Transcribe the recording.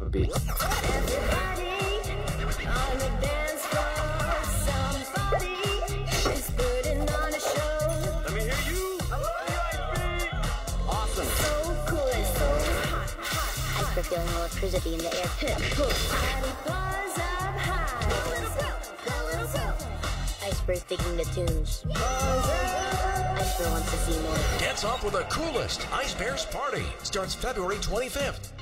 a beat. Everybody on the dance floor, somebody is putting on a show. Let me hear you. I love you, Ice Awesome. So cool and so hot, hot. Iceberg feeling electricity in the air. Party buzz up high. Iceberg thinking the tunes. Iceberg wants to see more. Dance off with the coolest Ice Bears Party. Starts February 25th.